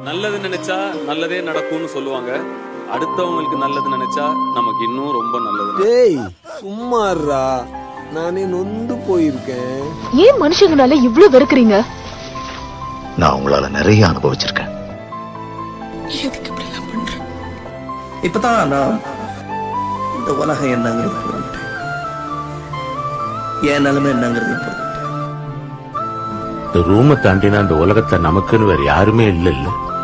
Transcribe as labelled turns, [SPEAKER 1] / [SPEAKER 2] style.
[SPEAKER 1] நல்லது நினைச்சா நல்லதே நடக்கும்னு சொல்லுவாங்க. அடுத்தவங்களுக்கு நல்லது நினைச்சா நமக்கு இன்னும் ரொம்ப நல்லது.
[SPEAKER 2] டேய் சும்மாறா, நானே நொந்து போயிருக்கேன்.
[SPEAKER 3] ஏன் மனுஷங்களால இவ்ளோ வெறுக்கிறீங்க?
[SPEAKER 4] நான் உங்களால நிறைய அனுபவிச்சிருக்கேன்.
[SPEAKER 5] எதுக்கு இப்படி எல்லாம் பண்றேன்?
[SPEAKER 6] இப்பதான் நான் இந்த உலகம் என்னங்கிறது புரிஞ்சுட்டேன். என் நிலைமை என்னங்கிறது புரிஞ்சுட்டேன்.
[SPEAKER 7] இந்த ரூமை தாண்டினா அந்த உலகத்தை நமக்குன்னு வேற யாருமே இல்ல.